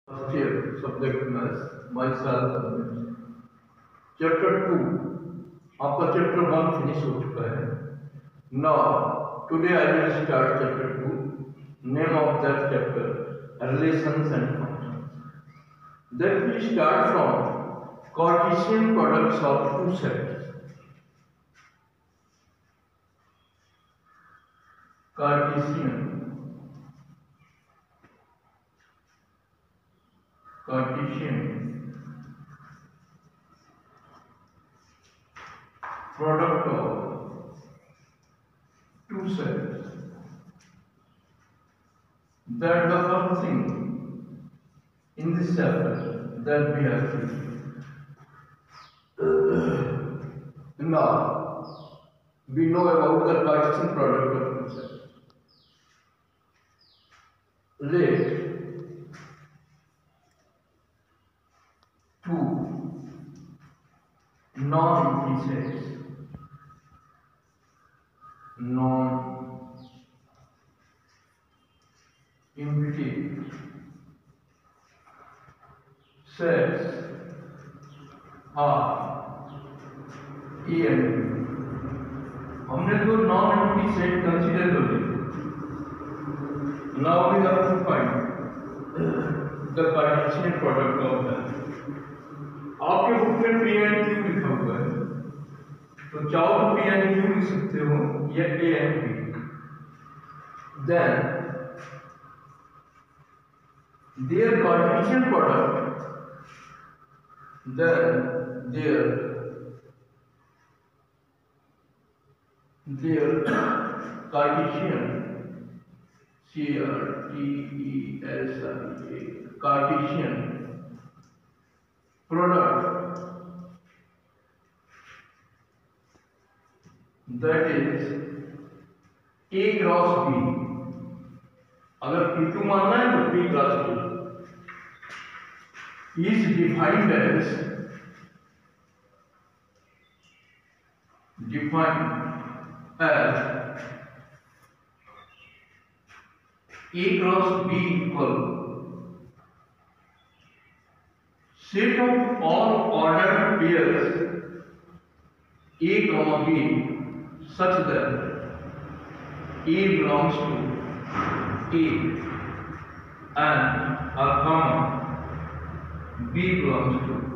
First year subject maths, myself chapter 2 आपका chapter 1 finish हो चुका है. Now today I will start chapter 2. Name of that chapter relations and functions. That we start from Cartesian products of two sets. Cartesian product of two sets. That the first thing in this chapter that we have to now we know about the Cartesian product of two sets. Let two non-empty sets are A and B. हमने तो non-empty set consider कर लिया. Now we have to find the Cartesian product of that. आपके book में P and Q लिखा हुआ है, तो चाहो तो P and Q लिख सकते हो या A and B. Then their Cartesian product, their Cartesian Cartesian product, that is A cross B. अगर P2 मानना है तो P cross B is defined as A cross B equal set of all ordered pairs A comma B such that A belongs to A and a comma B belongs to